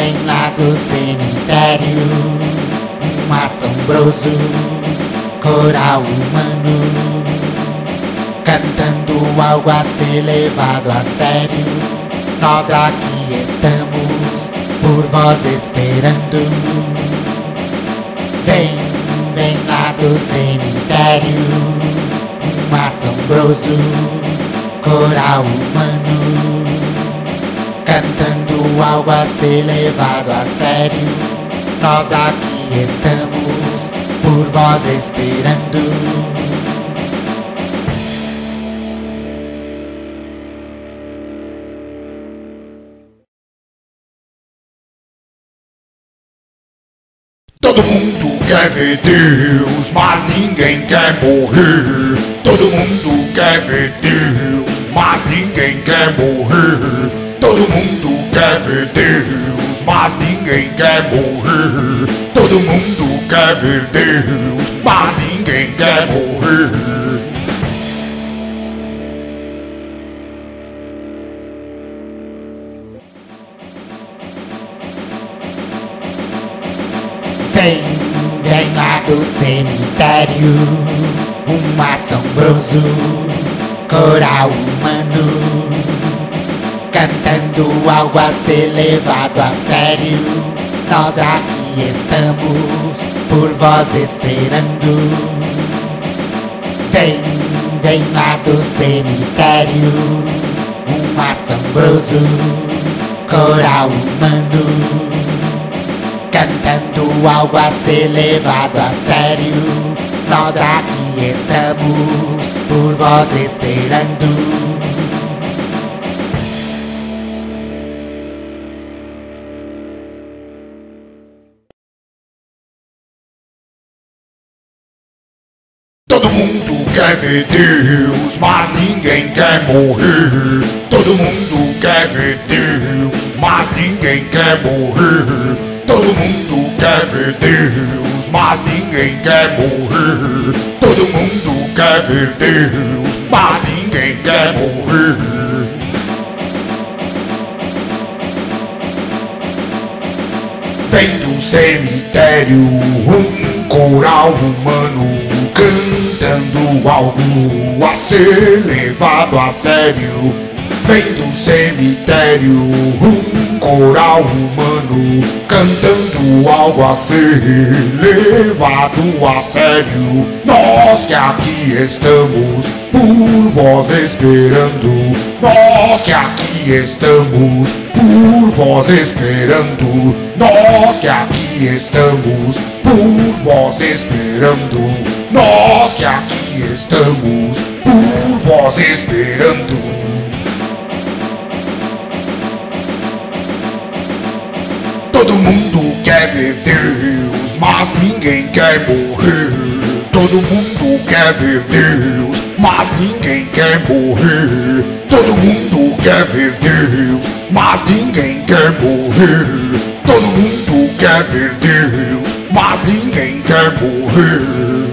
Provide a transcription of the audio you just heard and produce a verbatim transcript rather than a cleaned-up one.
vem lá do cemitério, um assombroso coral humano, cantando algo a ser levado a sério. Nós aqui estamos, por vós esperando. Vem, vem lá do cemitério, um assombroso coral humano, cantando algo a ser levado a sério. Nós aqui estamos, por vós esperando. Todo mundo quer ver Deus, mas ninguém quer morrer. Todo mundo quer ver Deus, mas ninguém quer morrer. Todo mundo quer ver Deus, mas ninguém quer morrer. Todo mundo quer ver Deus, mas ninguém quer morrer. Vem, vem lá do cemitério, um assombroso coral humano, cantando algo a ser levado a sério. Nós aqui estamos, por vós esperando. Vem, vem lá do cemitério, um assombroso coral humano, cantando algo a ser levado a sério. Nós aqui estamos, por vós esperando. Todo mundo quer ver Deus, mas ninguém quer morrer. Todo mundo quer ver Deus, mas ninguém quer morrer. Todo mundo quer ver Deus, mas ninguém quer morrer. Todo mundo quer ver Deus, mas ninguém quer morrer. Vem do cemitério um coral humano, cantando algo a ser levado a sério. Vem do cemitério um coral humano, cantando algo a ser levado a sério. Nós que aqui estamos, por vós esperando. Nós que aqui estamos, por vós esperando. Nós que aqui estamos, por vós esperando. Nós que aqui estamos, por vós esperando. Todo mundo quer ver Deus, mas ninguém quer morrer. Todo mundo quer ver Deus, mas ninguém quer morrer. Todo mundo quer ver Deus, mas ninguém quer morrer. Todo mundo quer ver Deus, mas ninguém quer morrer.